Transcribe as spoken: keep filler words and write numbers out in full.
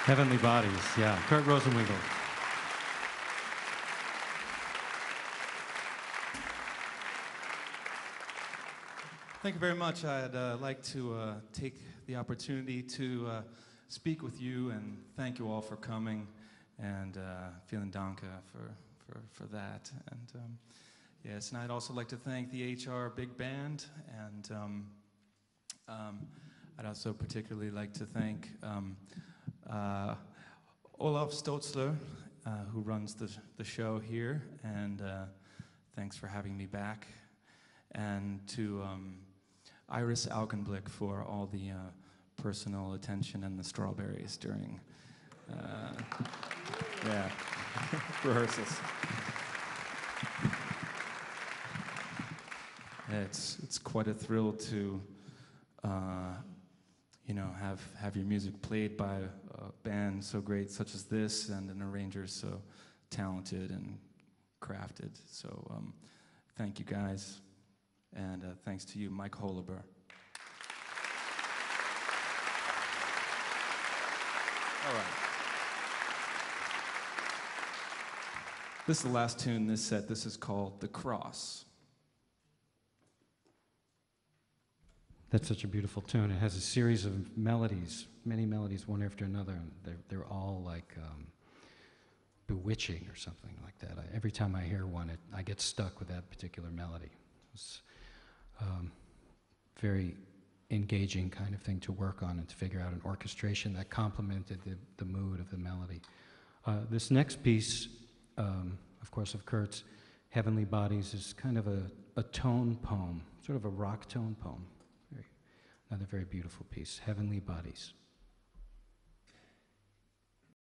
Heavenly Bodies, yeah. Kurt Rosenwinkel. Thank you very much. I'd uh, like to uh, take the opportunity to uh, speak with you and thank you all for coming and uh, vielen danke for, for, for that. And um, yes, and I'd also like to thank the H R Big Band, and um, um, I'd also particularly like to thank um, uh, Olaf Stotzler, uh, who runs the, the show here, and uh, thanks for having me back. And to um, Iris Augenblick for all the uh, personal attention and the strawberries during uh, yeah, rehearsals. Yeah, it's it's quite a thrill to uh, you know have have your music played by a band so great such as this, and an arranger so talented and crafted. So um, thank you guys. And uh, thanks to you, Mike Holober. All right. This is the last tune in this set. This is called The Cross. That's such a beautiful tune. It has a series of melodies, many melodies, one after another, and they're, they're all like um, bewitching or something like that. I, every time I hear one, it, I get stuck with that particular melody. It's, Um, very engaging kind of thing to work on and to figure out an orchestration that complemented the, the mood of the melody. Uh, this next piece, um, of course, of Kurt's, Heavenly Bodies, is kind of a, a tone poem, sort of a rock tone poem. Very, another very beautiful piece, Heavenly Bodies.